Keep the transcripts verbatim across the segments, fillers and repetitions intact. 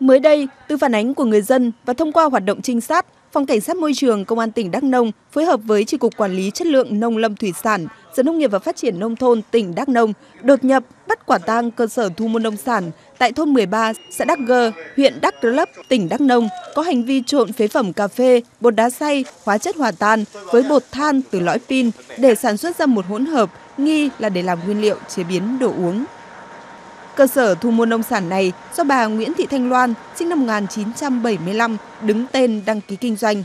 Mới đây, từ phản ánh của người dân và thông qua hoạt động trinh sát, Phòng Cảnh sát Môi trường Công an tỉnh Đắk Nông phối hợp với Chi cục Quản lý Chất lượng Nông lâm Thủy sản, Sở Nông nghiệp và Phát triển Nông thôn tỉnh Đắk Nông đột nhập bắt quả tang cơ sở thu mua nông sản tại thôn mười ba, xã Đắk Gơ, huyện Đắk Rơ Lấp, tỉnh Đắk Nông có hành vi trộn phế phẩm cà phê, bột đá xay, hóa chất hòa tan với bột than từ lõi pin để sản xuất ra một hỗn hợp nghi là để làm nguyên liệu chế biến đồ uống. Cơ sở thu mua nông sản này do bà Nguyễn Thị Thanh Loan, sinh năm một nghìn chín trăm bảy mươi lăm, đứng tên đăng ký kinh doanh.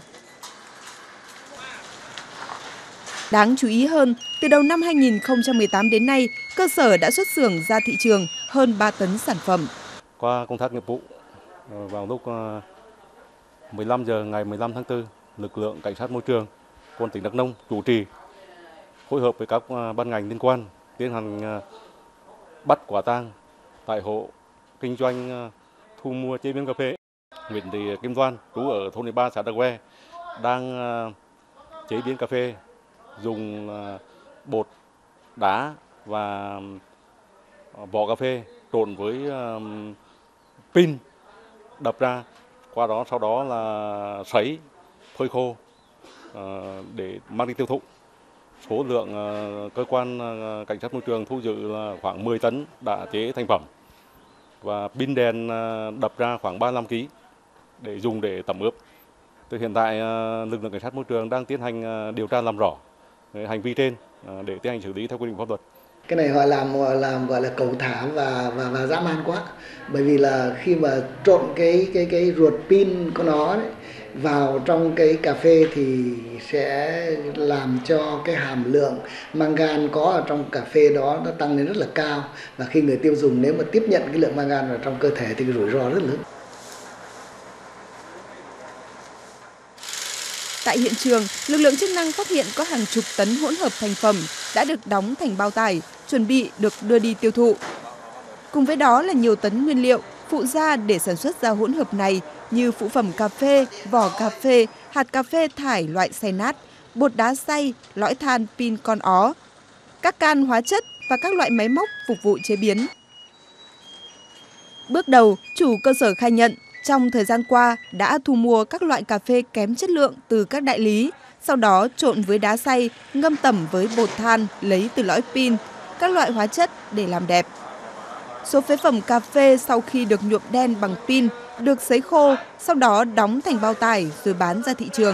Đáng chú ý hơn, từ đầu năm hai nghìn không trăm mười tám đến nay, cơ sở đã xuất xưởng ra thị trường hơn ba tấn sản phẩm. Qua công tác nghiệp vụ, vào lúc mười lăm giờ ngày mười lăm tháng tư, lực lượng Cảnh sát Môi trường Công an tỉnh Đắk Nông chủ trì phối hợp với các ban ngành liên quan tiến hành bắt quả tang tại hộ kinh doanh thu mua chế biến cà phê. Nguyễn Thị Kim Loan, trú ở thôn mười ba, xã Đắk Gơ, đang chế biến cà phê dùng bột đá và vỏ cà phê trộn với pin đập ra, qua đó sau đó là sấy phơi khô để mang đi tiêu thụ. Số lượng cơ quan Cảnh sát Môi trường thu giữ là khoảng mười tấn đã chế thành phẩm và pin đèn đập ra khoảng ba mươi lăm ki lô gam để dùng để tẩm ướp. Từ hiện tại, lực lượng Cảnh sát Môi trường đang tiến hành điều tra làm rõ hành vi trên để tiến hành xử lý theo quy định pháp luật. Cái này họ làm làm gọi là cẩu thả và và và dã man quá, bởi vì là khi mà trộn cái cái cái ruột pin của nó đấy vào trong cái cà phê thì sẽ làm cho cái hàm lượng mangan có ở trong cà phê đó nó tăng lên rất là cao, và khi người tiêu dùng nếu mà tiếp nhận cái lượng mangan vào trong cơ thể thì cái rủi ro rất lớn. Tại hiện trường, lực lượng chức năng phát hiện có hàng chục tấn hỗn hợp thành phẩm đã được đóng thành bao tải, chuẩn bị được đưa đi tiêu thụ. Cùng với đó là nhiều tấn nguyên liệu, phụ gia để sản xuất ra hỗn hợp này như phụ phẩm cà phê, vỏ cà phê, hạt cà phê thải loại xay nát, bột đá xay, lõi than pin con ó, các can hóa chất và các loại máy móc phục vụ chế biến. Bước đầu, chủ cơ sở khai nhận trong thời gian qua đã thu mua các loại cà phê kém chất lượng từ các đại lý, sau đó trộn với đá xay, ngâm tẩm với bột than lấy từ lõi pin, các loại hóa chất để làm đẹp. Số phế phẩm cà phê sau khi được nhuộm đen bằng pin được sấy khô, sau đó đóng thành bao tải rồi bán ra thị trường.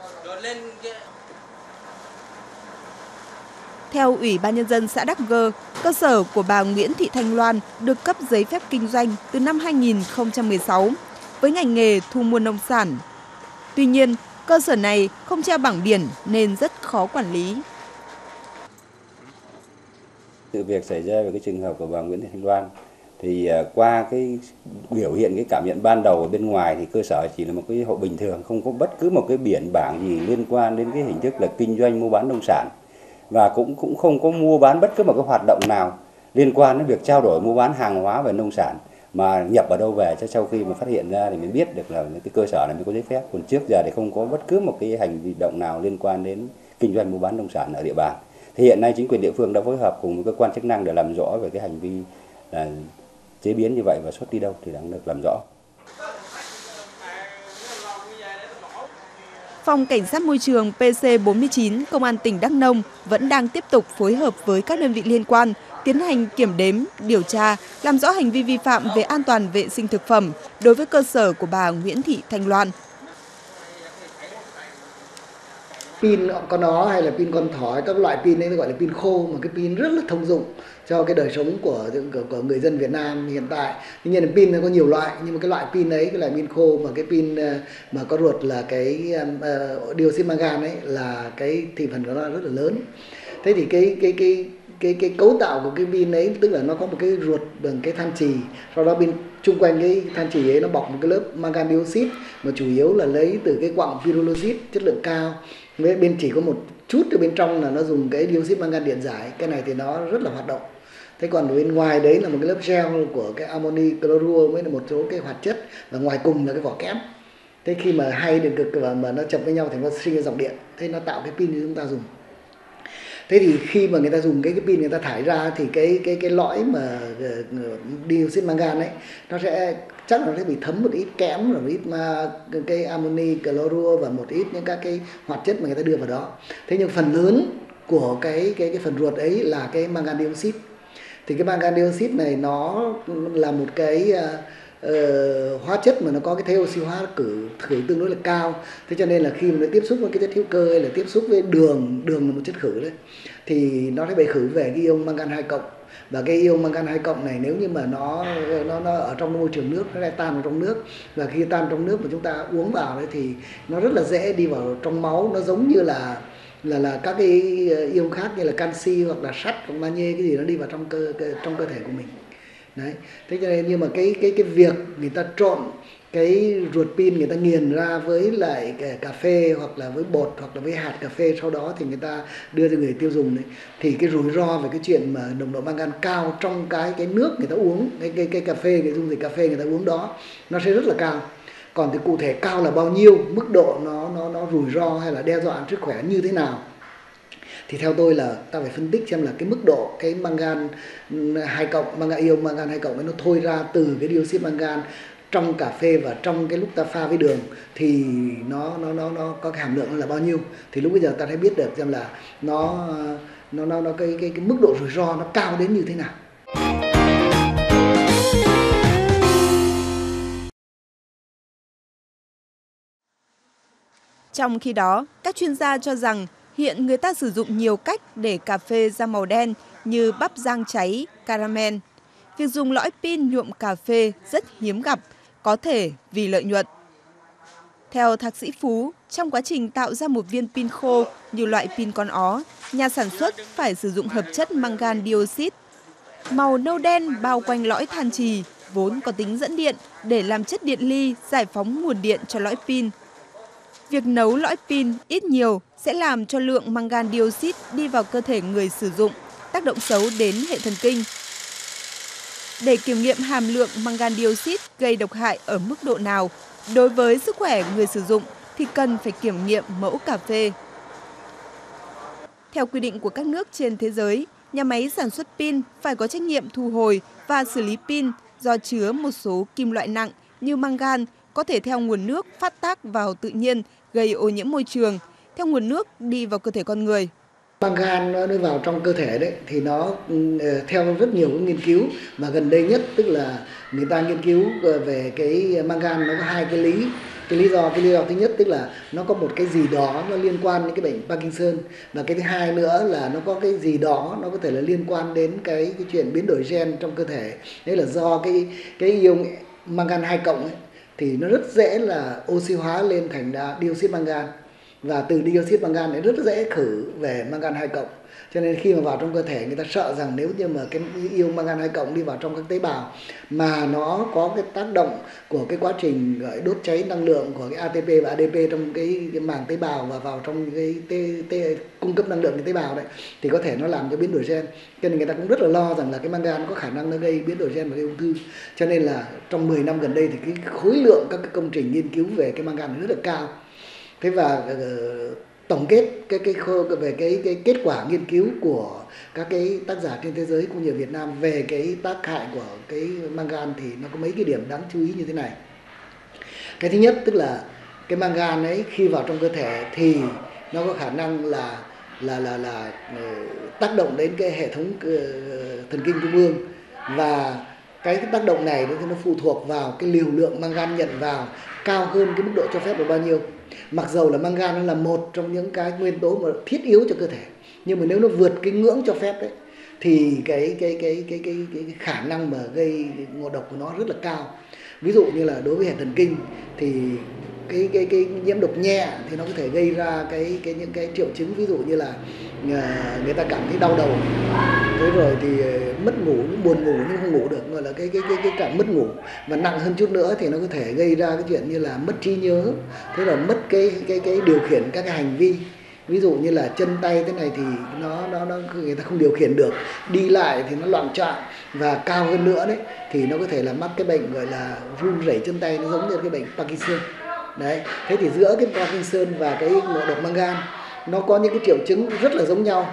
Theo Ủy ban Nhân dân xã Đắk Gơ, cơ sở của bà Nguyễn Thị Thanh Loan được cấp giấy phép kinh doanh từ năm hai nghìn không trăm mười sáu với ngành nghề thu mua nông sản. Tuy nhiên, cơ sở này không treo bảng biển nên rất khó quản lý. Sự việc xảy ra về cái trường hợp của bà Nguyễn Thị Thanh Loan thì qua cái biểu hiện cái cảm nhận ban đầu ở bên ngoài thì cơ sở chỉ là một cái hộ bình thường, không có bất cứ một cái biển bảng gì liên quan đến cái hình thức là kinh doanh mua bán nông sản, và cũng cũng không có mua bán bất cứ một cái hoạt động nào liên quan đến việc trao đổi mua bán hàng hóa về nông sản, mà nhập ở đâu về cho sau khi mà phát hiện ra thì mới biết được là cái cơ sở này mới có giấy phép, còn trước giờ thì không có bất cứ một cái hành động nào liên quan đến kinh doanh mua bán nông sản ở địa bàn. Thì hiện nay chính quyền địa phương đã phối hợp cùng với cơ quan chức năng để làm rõ về cái hành vi là chế biến như vậy và xuất đi đâu thì đang được làm rõ. Phòng Cảnh sát Môi trường P C bốn mươi chín Công an tỉnh Đắk Nông vẫn đang tiếp tục phối hợp với các đơn vị liên quan tiến hành kiểm đếm, điều tra, làm rõ hành vi vi phạm về an toàn vệ sinh thực phẩm đối với cơ sở của bà Nguyễn Thị Thanh Loan. Pin con nó hay là pin con thỏ, các loại pin ấy gọi là pin khô, mà cái pin rất là thông dụng cho cái đời sống của, của, của người dân Việt Nam hiện tại. Tuy nhiên là pin nó có nhiều loại, nhưng mà cái loại pin ấy, cái loại pin khô mà cái pin mà có ruột là cái uh, dioxide mangan ấy là cái thị phần của nó rất là lớn. Thế thì cái cái cái cái cái cấu tạo của cái pin ấy tức là nó có một cái ruột bằng cái than trì, sau đó bên chung quanh cái than trì ấy nó bọc một cái lớp mangan dioxide mà chủ yếu là lấy từ cái quặng pyrolusite chất lượng cao. Bên chỉ có một chút ở bên trong là nó dùng cái dioxide mangan điện giải, cái này thì nó rất là hoạt động. Thế còn bên ngoài đấy là một cái lớp gel của cái amoni chlorua với một số cái hoạt chất, và ngoài cùng là cái vỏ kẽm. Thế khi mà hai điện cực và mà nó chập với nhau thì nó sinh ra dòng điện, thế nó tạo cái pin cho chúng ta dùng. Thế thì khi mà người ta dùng cái, cái pin người ta thải ra thì cái cái cái lõi mà dioxide mangan ấy nó sẽ chắc là nó sẽ bị thấm một ít kẽm, rồi một ít mà cái amoni clorua và một ít những các cái hoạt chất mà người ta đưa vào đó. Thế nhưng phần lớn của cái cái cái phần ruột ấy là cái mangan dioxide. Thì cái mangan dioxide này nó là một cái uh, hóa chất mà nó có cái thế oxy hóa cử khử tương đối là cao. Thế cho nên là khi mà nó tiếp xúc với cái chất hữu cơ hay là tiếp xúc với đường, đường là một chất khử đấy, thì nó sẽ bị khử về cái ion mangan hai cộng. Và cái ion mangan hai cộng này nếu như mà nó nó nó ở trong môi trường nước, nó sẽ tan vào trong nước, và khi tan trong nước mà chúng ta uống vào đấy thì nó rất là dễ đi vào trong máu. Nó giống như là là là các cái ion khác như là canxi hoặc là sắt hoặc magie, cái gì nó đi vào trong cơ, cơ trong cơ thể của mình. Đấy. Thế cho nên nhưng mà cái cái cái việc người ta trộn cái ruột pin, người ta nghiền ra với lại cà phê hoặc là với bột hoặc là với hạt cà phê, sau đó thì người ta đưa cho người tiêu dùng đấy, thì cái rủi ro về cái chuyện mà nồng độ mangan cao trong cái cái nước người ta uống, cái cái cái cà phê, cái dung dịch cà phê người ta uống đó, nó sẽ rất là cao. Còn thì cụ thể cao là bao nhiêu, mức độ nó nó nó rủi ro hay là đe dọa sức khỏe như thế nào, thì theo tôi là ta phải phân tích xem là cái mức độ cái mangan hai cộng, mangan ion mangan hai cộng ấy nó thôi ra từ cái dioxide mangan trong cà phê và trong cái lúc ta pha với đường thì nó nó nó nó có cái hàm lượng là bao nhiêu, thì lúc bây giờ ta sẽ biết được xem là nó nó nó nó cái cái cái mức độ rủi ro nó cao đến như thế nào. Trong khi đó, các chuyên gia cho rằng hiện người ta sử dụng nhiều cách để cà phê ra màu đen như bắp rang cháy, caramel. Việc dùng lõi pin nhuộm cà phê rất hiếm gặp, có thể vì lợi nhuận. Theo thạc sĩ Phú, trong quá trình tạo ra một viên pin khô như loại pin con ó, nhà sản xuất phải sử dụng hợp chất mangan dioxide. Màu nâu đen bao quanh lõi than chì vốn có tính dẫn điện để làm chất điện ly giải phóng nguồn điện cho lõi pin. Việc nấu lõi pin ít nhiều sẽ làm cho lượng mangan dioxide đi vào cơ thể người sử dụng, tác động xấu đến hệ thần kinh. Để kiểm nghiệm hàm lượng mangan dioxide gây độc hại ở mức độ nào đối với sức khỏe người sử dụng thì cần phải kiểm nghiệm mẫu cà phê. Theo quy định của các nước trên thế giới, nhà máy sản xuất pin phải có trách nhiệm thu hồi và xử lý pin do chứa một số kim loại nặng như mangan có thể theo nguồn nước phát tác vào tự nhiên gây ô nhiễm môi trường, theo nguồn nước đi vào cơ thể con người. Mangan nó đi vào trong cơ thể đấy thì nó theo rất nhiều cái nghiên cứu, mà gần đây nhất tức là người ta nghiên cứu về cái mangan nó có hai cái lý. Cái lý do cái lý do thứ nhất tức là nó có một cái gì đó nó liên quan đến cái bệnh Parkinson, và cái thứ hai nữa là nó có cái gì đó nó có thể là liên quan đến cái cái chuyện biến đổi gen trong cơ thể. Đấy là do cái cái ion mangan hai cộng ấy, thì nó rất dễ là oxy hóa lên thành dioxide mangan, và từ dioxide mangan ấy rất dễ khử về mangan hai cộng. Cho nên khi mà vào trong cơ thể, người ta sợ rằng nếu như mà cái ion mangan hai cộng đi vào trong các tế bào mà nó có cái tác động của cái quá trình gọi đốt cháy năng lượng của cái a tê pê và a đê pê trong cái, cái màng tế bào và vào trong cái tê, tê, cung cấp năng lượng cái tế bào đấy, thì có thể nó làm cho biến đổi gen. Cho nên người ta cũng rất là lo rằng là cái mangan có khả năng nó gây biến đổi gen và gây ung thư. Cho nên là trong mười năm gần đây thì cái khối lượng các cái công trình nghiên cứu về cái mangan rất là cao. Thế và uh, tổng kết cái cái về cái cái kết quả nghiên cứu của các cái tác giả trên thế giới cũng như ở Việt Nam về cái tác hại của cái mangan thì nó có mấy cái điểm đáng chú ý như thế này. Cái thứ nhất tức là cái mangan ấy khi vào trong cơ thể thì nó có khả năng là là là là uh, tác động đến cái hệ thống uh, thần kinh trung ương, và cái tác động này thì nó phụ thuộc vào cái liều lượng mangan nhận vào cao hơn cái mức độ cho phép là bao nhiêu. Mặc dầu là mangan nó là một trong những cái nguyên tố mà thiết yếu cho cơ thể, nhưng mà nếu nó vượt cái ngưỡng cho phép đấy thì cái cái cái cái cái cái, cái khả năng mà gây ngộ độc của nó rất là cao. Ví dụ như là đối với hệ thần kinh thì cái cái cái nhiễm độc nhẹ thì nó có thể gây ra cái cái những cái triệu chứng, ví dụ như là người ta cảm thấy đau đầu, thế rồi thì mất ngủ, buồn ngủ nhưng không ngủ được, gọi là cái cái cái cái cảm mất ngủ. Và nặng hơn chút nữa thì nó có thể gây ra cái chuyện như là mất trí nhớ, thế là mất cái cái cái điều khiển các cái hành vi. Ví dụ như là chân tay thế này thì nó nó nó người ta không điều khiển được, đi lại thì nó loạn trọn, và cao hơn nữa đấy thì nó có thể là mắc cái bệnh gọi là run rẩy chân tay, nó giống như cái bệnh Parkinson. Đấy, thế thì giữa cái Parkinson và cái ngộ độc mangan nó có những cái triệu chứng rất là giống nhau.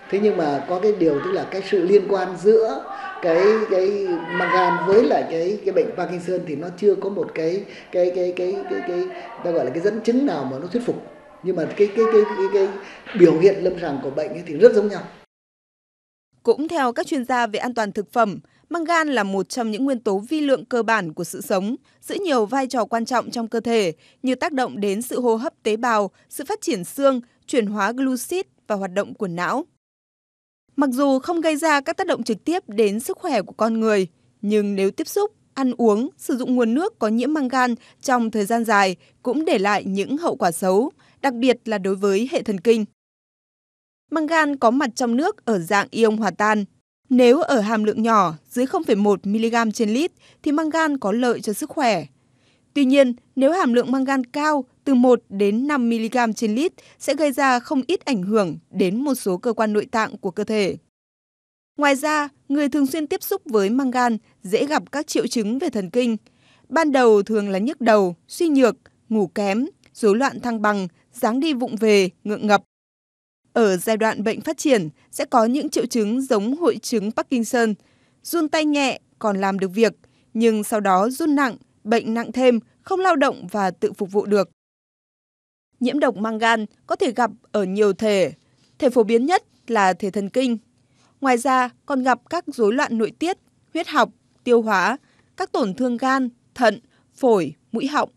Thế nhưng mà có cái điều tức là cái sự liên quan giữa cái cái mangan với lại cái cái bệnh Parkinson thì nó chưa có một cái cái cái cái cái cái ta gọi là cái dẫn chứng nào mà nó thuyết phục. Nhưng mà cái cái cái cái, cái biểu hiện lâm sàng của bệnh ấy thì rất giống nhau. Cũng theo các chuyên gia về an toàn thực phẩm, mangan là một trong những nguyên tố vi lượng cơ bản của sự sống, giữ nhiều vai trò quan trọng trong cơ thể như tác động đến sự hô hấp tế bào, sự phát triển xương, chuyển hóa glucid và hoạt động của não. Mặc dù không gây ra các tác động trực tiếp đến sức khỏe của con người, nhưng nếu tiếp xúc, ăn uống, sử dụng nguồn nước có nhiễm mangan trong thời gian dài cũng để lại những hậu quả xấu, đặc biệt là đối với hệ thần kinh. Mangan có mặt trong nước ở dạng ion hòa tan. Nếu ở hàm lượng nhỏ dưới không phẩy một mi-li-gam trên lít thì mangan có lợi cho sức khỏe. Tuy nhiên, nếu hàm lượng mangan cao từ một đến năm mi-li-gam trên lít sẽ gây ra không ít ảnh hưởng đến một số cơ quan nội tạng của cơ thể. Ngoài ra, người thường xuyên tiếp xúc với mangan dễ gặp các triệu chứng về thần kinh. Ban đầu thường là nhức đầu, suy nhược, ngủ kém, rối loạn thăng bằng, dáng đi vụng về, ngượng ngập. Ở giai đoạn bệnh phát triển sẽ có những triệu chứng giống hội chứng Parkinson, run tay nhẹ còn làm được việc, nhưng sau đó run nặng, bệnh nặng thêm, không lao động và tự phục vụ được. Nhiễm độc mangan có thể gặp ở nhiều thể, thể phổ biến nhất là thể thần kinh. Ngoài ra còn gặp các rối loạn nội tiết, huyết học, tiêu hóa, các tổn thương gan, thận, phổi, mũi họng.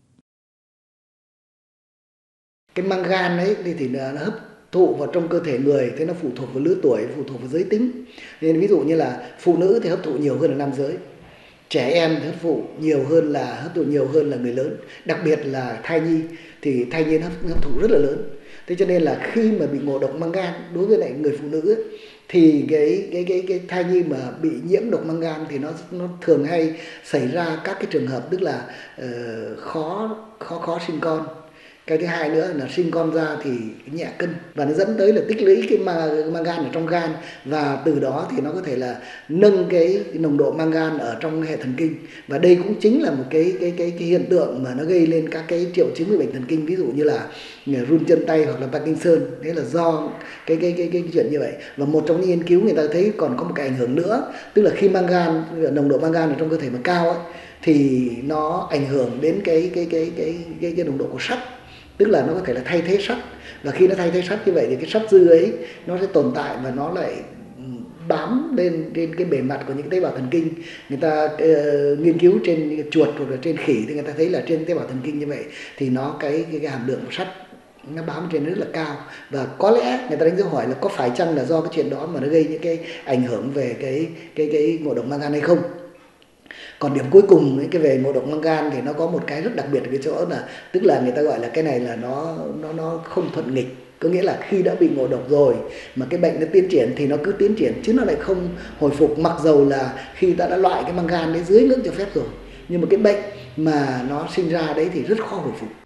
Cái mangan ấy thì nó hấp thụ vào trong cơ thể người, thế nó phụ thuộc vào lứa tuổi, phụ thuộc vào giới tính. Nên ví dụ như là phụ nữ thì hấp thụ nhiều hơn là nam giới, trẻ em thì hấp thụ nhiều hơn là hấp thụ nhiều hơn là người lớn, đặc biệt là thai nhi thì thai nhi hấp, hấp thụ rất là lớn. Thế cho nên là khi mà bị ngộ độc mangan đối với lại người phụ nữ ấy, thì cái cái cái cái thai nhi mà bị nhiễm độc mangan thì nó nó thường hay xảy ra các cái trường hợp tức là uh, khó khó khó sinh con. Cái thứ hai nữa là sinh con ra thì nhẹ cân và nó dẫn tới là tích lũy cái mangan ở trong gan, và từ đó thì nó có thể là nâng cái nồng độ mangan ở trong hệ thần kinh, và đây cũng chính là một cái cái cái, cái hiện tượng mà nó gây lên các cái triệu chứng của bệnh thần kinh, ví dụ như là run chân tay hoặc là Parkinson. Đấy là do cái cái cái cái chuyện như vậy. Và một trong những nghiên cứu người ta thấy còn có một cái ảnh hưởng nữa, tức là khi mangan nồng độ mangan ở trong cơ thể mà cao ấy, thì nó ảnh hưởng đến cái cái cái cái cái cái nồng độ của sắt, tức là nó có thể là thay thế sắt, và khi nó thay thế sắt như vậy thì cái sắt dư ấy nó sẽ tồn tại và nó lại bám lên trên cái bề mặt của những tế bào thần kinh. Người ta uh, nghiên cứu trên chuột hoặc là trên khỉ thì người ta thấy là trên tế bào thần kinh như vậy thì nó cái cái, cái hàm lượng của sắt nó bám trên rất là cao, và có lẽ người ta đánh dấu hỏi là có phải chăng là do cái chuyện đó mà nó gây những cái ảnh hưởng về cái cái cái ngộ độc mangan hay không. Còn điểm cuối cùng cái về ngộ độc mangan thì nó có một cái rất đặc biệt ở cái chỗ là tức là người ta gọi là cái này là nó nó nó không thuận nghịch, có nghĩa là khi đã bị ngộ độc rồi mà cái bệnh nó tiến triển thì nó cứ tiến triển chứ nó lại không hồi phục, mặc dầu là khi ta đã loại cái mangan đấy dưới ngưỡng cho phép rồi, nhưng mà cái bệnh mà nó sinh ra đấy thì rất khó hồi phục.